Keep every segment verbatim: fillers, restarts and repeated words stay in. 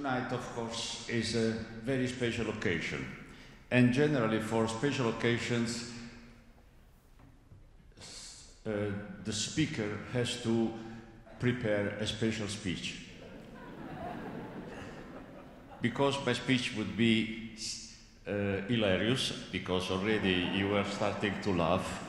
tonight, of course, is a very special occasion. And generally, for special occasions, uh, the speaker has to prepare a special speech. Because my speech would be uh, hilarious, because already you are starting to laugh,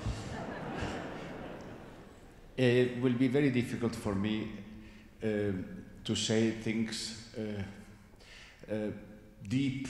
it will be very difficult for me uh, to say things uh, uh, deep,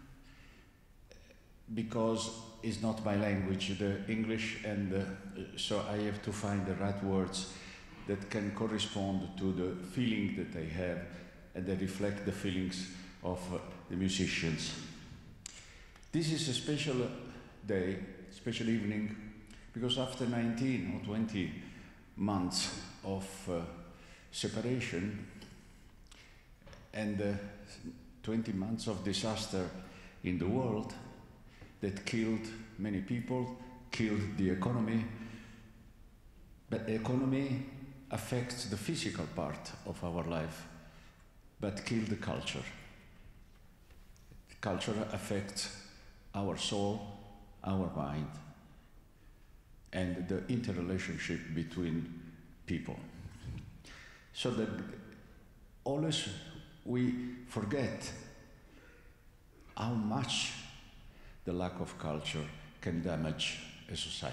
because it's not my language, the English, and uh, so I have to find the right words that can correspond to the feeling that I have and that reflect the feelings of uh, the musicians. This is a special day, special evening, because after nineteen or twenty months of uh, separation and uh, twenty months of disaster in the world that killed many people, killed the economy, but the economy affects the physical part of our life, but killed the culture. Culture affects our soul, our mind, and the interrelationship between people. So that always we forget how much the lack of culture can damage a society.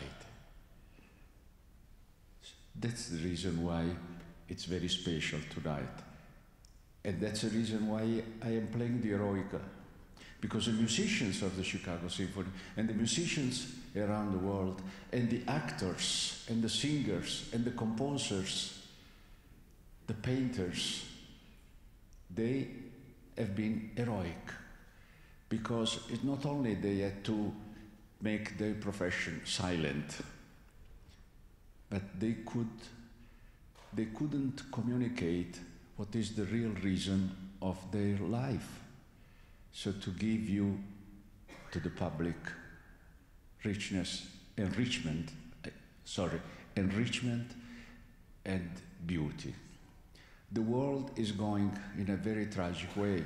That's the reason why it's very special tonight. And that's the reason why I am playing the Eroica. Because the musicians of the Chicago Symphony and the musicians around the world and the actors and the singers and the composers, the painters, they have been heroic, because it's not only they had to make their profession silent, but they could they couldn't communicate what is the real reason of their life. So to give you to the public richness, enrichment, sorry, enrichment and beauty. The world is going in a very tragic way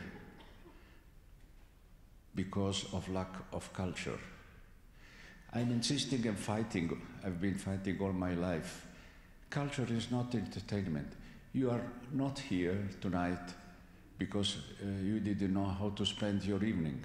because of lack of culture. I'm insisting and fighting, I've been fighting all my life. Culture is not entertainment. You are not here tonight because uh, you didn't know how to spend your evening.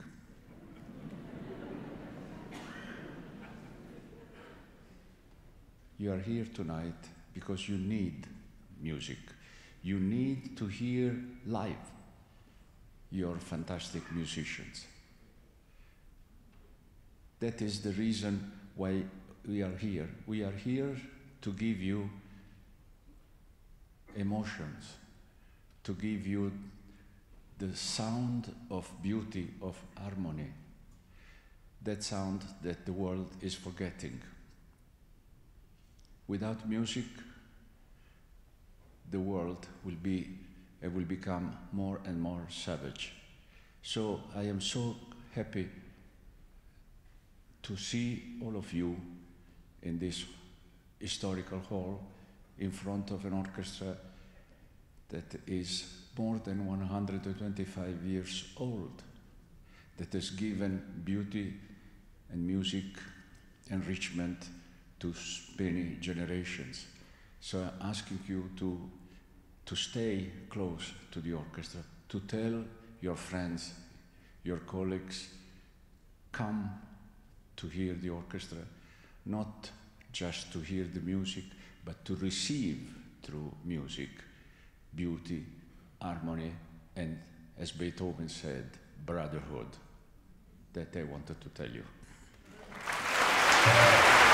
You are here tonight because you need music. You need to hear live your fantastic musicians. That is the reason why we are here. We are here to give you emotions, to give you the sound of beauty, of harmony, that sound that the world is forgetting. Without music, the world will be, uh, will become more and more savage. So I am so happy to see all of you in this historical hall in front of an orchestra that is more than one hundred twenty-five years old, that has given beauty and music, enrichment to many generations. So I'm asking you to, to stay close to the orchestra, to tell your friends, your colleagues, come to hear the orchestra, not just to hear the music, but to receive through music beauty, harmony, and, as Beethoven said, brotherhood, that I wanted to tell you.